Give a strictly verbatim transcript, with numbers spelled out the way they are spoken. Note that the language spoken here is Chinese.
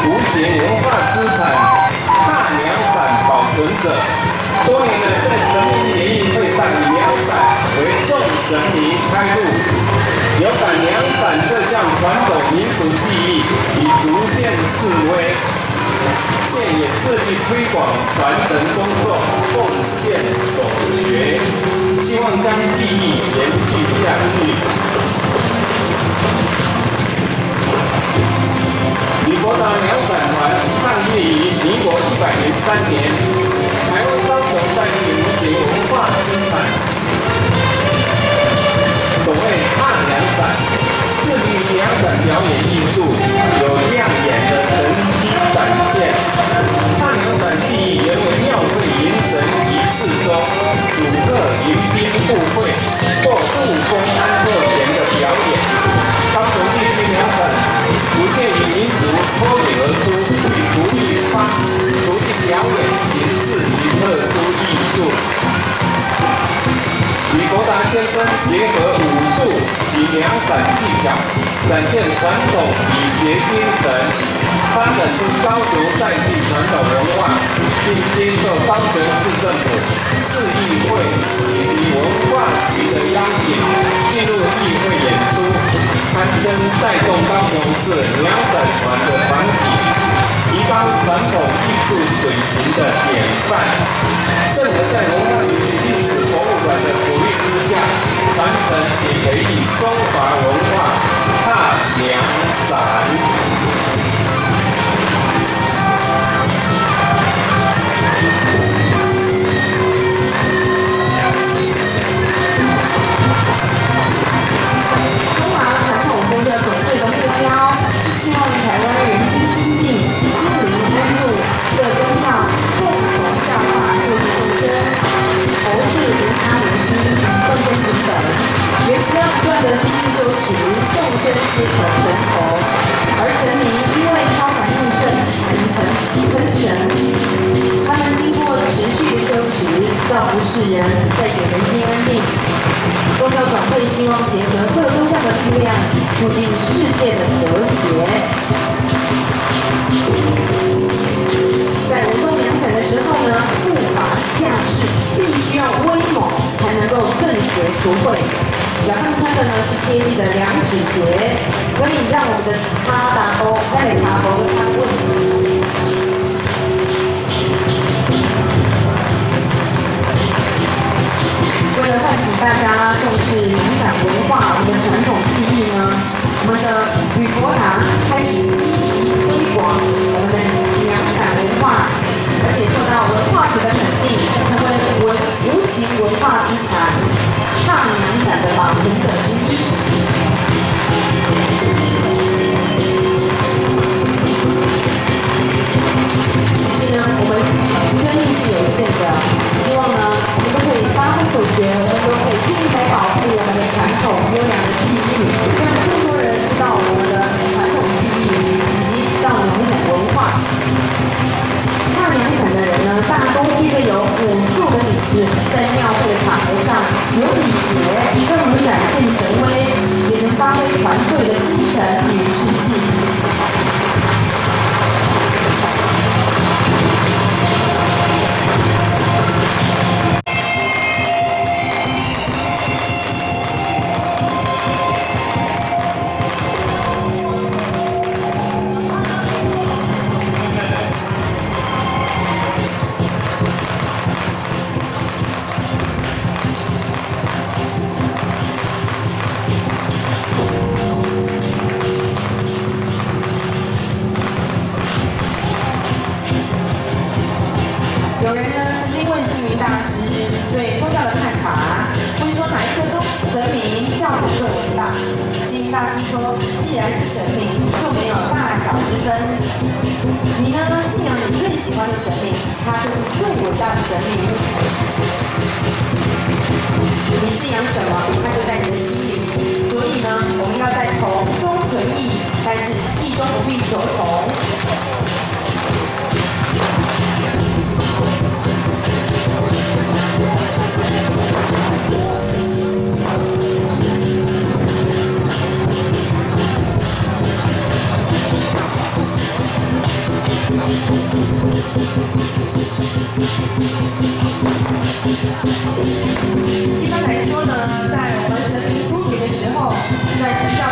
无形文化资产大凉伞保存者，多年来在神明联谊会上以凉伞为众神明开路，有感凉伞这项传统民俗技艺已逐渐式微，现也致力推广传承工作，贡献所学，希望将技艺延续下去。李国达凉伞团创业于民国一百零三年，台湾高雄在地无形文化资产。所谓踏凉伞，致力于凉伞表演艺术，有亮眼的成绩展现。踏凉伞技艺原为庙会迎神仪式中主客迎宾互会或入宫安坐前的表演。高雄地区凉伞逐渐以民俗脱颖而出，以独立发、独立表演形式及特殊艺术。李国达先生结合武术及凉伞技巧，展现传统礼节精神，发展出高雄在地传统文化，并接受高雄市政府、市议会以及文化局的邀请，进入议会演出，堪称带动高雄市凉伞团的团体，提高传统艺术水平的典范。甚而在文化局历史博物馆的鼓励之下，传承也培育中华文化踏凉伞。 中华传统工作总会的目标是希望台湾人心亲近，心灵温度，各宗教共同教化救世众生，佛事无差无心，众生平等。原则不断的精进修持，众生皆可成佛。而神明因为超凡入圣，才能成成神。他们经过持续的修持，造福世人，带给人心安定。宗教总会希望结合各宗教的力量，促进世界的和谐。在舞动凉伞的时候呢，步伐架势必须要威猛，才能够正邪除秽。脚上穿的呢是贴地的凉纸鞋，可以让我们的他打勾、带打勾的他问。为了唤起大家重视凉伞文化，我们的传统技艺呢，我们的吕国达开始积极推广我们的凉伞文化，而且受到文化局的肯定，成为文无形文化资产大凉伞的保存者之一。其实呢，我们生命是有限的，希望呢，我们都可以发挥所学，我们都可以尽力来保护我们的传统优良的技艺，让更多人知道我们的传统技艺，以及知道凉伞文化。踏凉伞的人呢，大多具备有武术的底子，在庙会的场合上有礼节，更能展现神威，也能发挥团队的精神与士气。有人呢曾经问星云大师对宗教的看法，问说哪一个宗神明教主最伟大？星云大师说，既然是神明，就没有大小之分。你呢信仰你最喜欢的神明，他就是最伟大的神明。你信仰什么，他就在你的心里。所以呢，我们要在同中存异，但是异中不必求同。 成长。